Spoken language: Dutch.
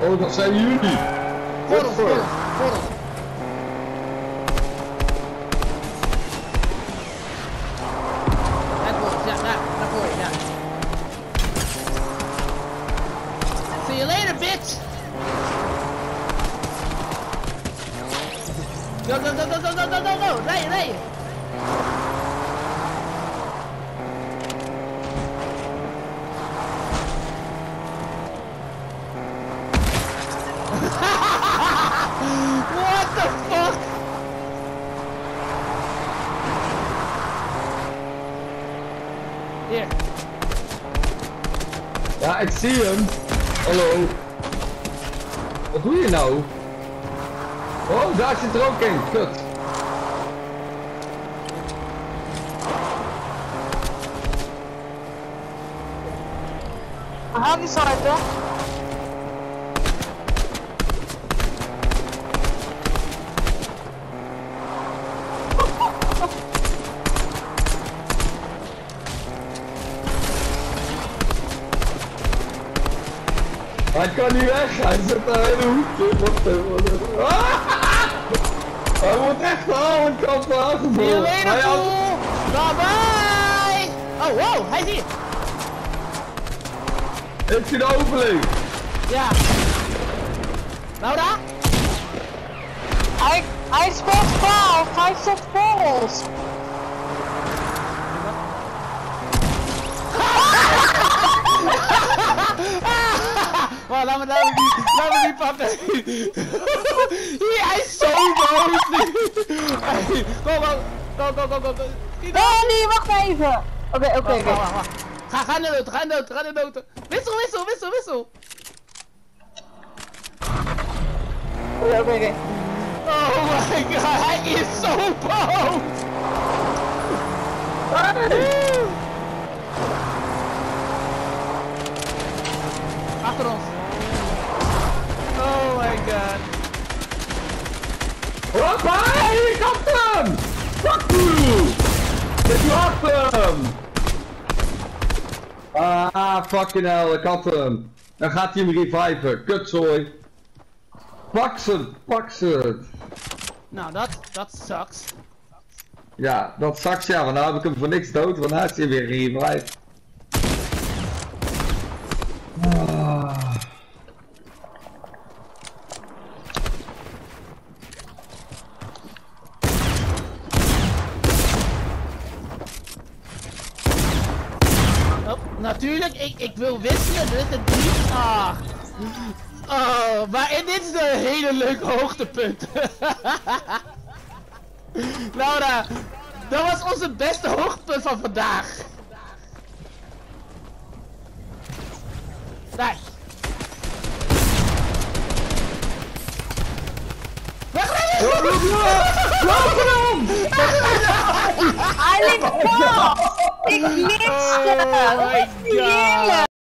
Oh, dat zijn jullie. Voor ons. Ja, daar voor je, ja. See you later, bitch! Go! Rijden! What the fuck? Hier. Ja, ik zie hem. Hallo. Wat doe je nou? Oh, daar zit er ook een. Kut. We gaan die site, hè? Hij kan niet weg, hij zit daar in de hoekje. Hij wordt echt gehouden, kant aangevallen. See you later, fool! Bye bye! Oh, wow, hij is hier! Heeft hij de overleefd? Ja. Laura? Hij speelt fout, hij zit voor ons. Wow, laat me niet pakken. Hij is zo boos nu. Go. Nee, wacht even. Oké. Wacht. Ga naar de noten. Wissel. Oké. Oh my god, hij is zo boos. Achter ons. Oh my god. Hoppa, ik had hem! Fuck you! Ik had hem! Ah, fucking hell, ik had hem. Dan gaat hij hem reviven, kutzooi. Pak ze. Nou, dat sucks. Ja, dat sucks ja, want nou heb ik hem voor niks dood, want hij is hij weer revived. Natuurlijk, ik wil wisselen, dit is het niet. Oh, maar dit is een hele leuke hoogtepunt. Laura, dat was onze beste hoogtepunt van vandaag. Daar. Hij ligt vast! Ik glitste! Oh my god!